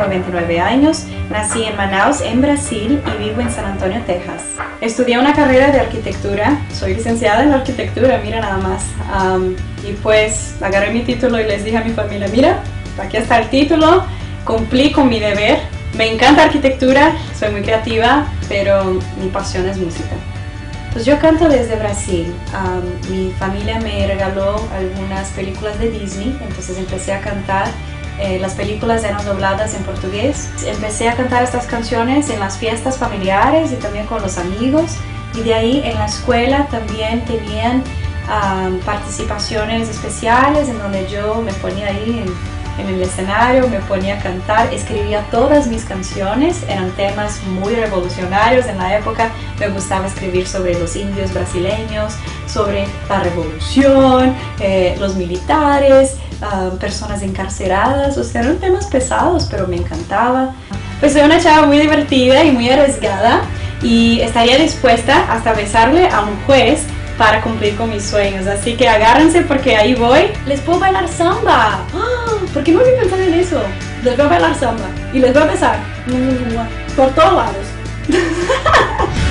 tengo 29 años, nací en Manaus, en Brasil, y vivo en San Antonio, Texas. Estudié una carrera de arquitectura, soy licenciada en arquitectura, mira nada más. Y pues agarré mi título y les dije a mi familia, mira, aquí está el título, cumplí con mi deber. Me encanta arquitectura, soy muy creativa, pero mi pasión es música. Pues yo canto desde Brasil. Mi familia me regaló algunas películas de Disney, entonces empecé a cantar. Las películas eran dobladas en portugués. Empecé a cantar estas canciones en las fiestas familiares y también con los amigos. Y de ahí en la escuela también tenían participaciones especiales en donde yo me ponía ahí en el escenario, me ponía a cantar, escribía todas mis canciones, eran temas muy revolucionarios en la época. Me gustaba escribir sobre los indios brasileños, sobre la revolución, los militares, personas encarceradas, o sea, eran temas pesados, pero me encantaba. Pues soy una chava muy divertida y muy arriesgada y estaría dispuesta hasta besarle a un juez para cumplir con mis sueños, así que agárrense porque ahí voy. Les puedo bailar samba. ¿Por qué no había pensado en eso? Les voy a bailar samba y les voy a besar por todos lados.